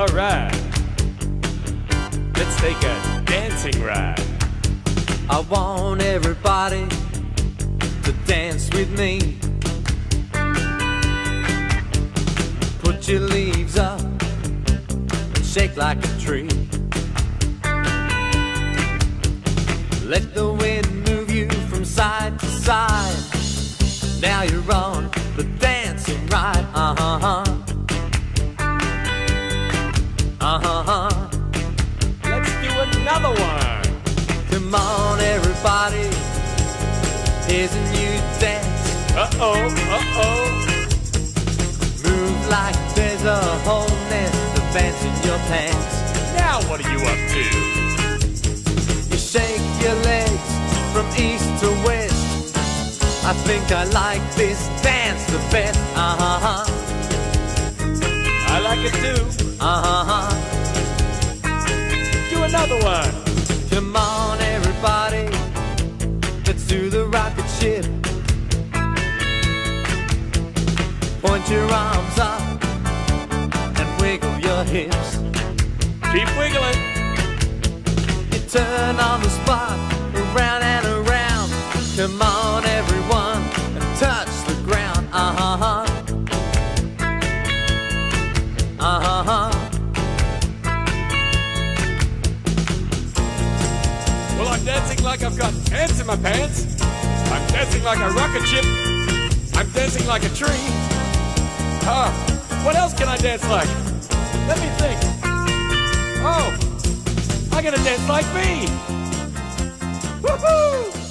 Alright, let's take a dancing ride. I want everybody to dance with me. Put your leaves up and shake like a tree. Let the wind move you from side to side. Now you're on the dancing ride. Let's do another one. Come on, everybody, here's a new dance. Uh-oh, uh-oh. Move like there's a whole nest of ants in your pants. Now what are you up to? You shake your legs from east to west. I think I like this dance the best. I like it too. Do another one. Come on, everybody, let's do the rocket ship. Point your arms up and wiggle your hips. Keep wiggling. You turn on the spot, around and around. Come on, everyone, and touch the ground. Well, I'm dancing like I've got ants in my pants. I'm dancing like a rocket ship. I'm dancing like a tree. What else can I dance like? Let me think. Oh, I gotta dance like me. Woohoo!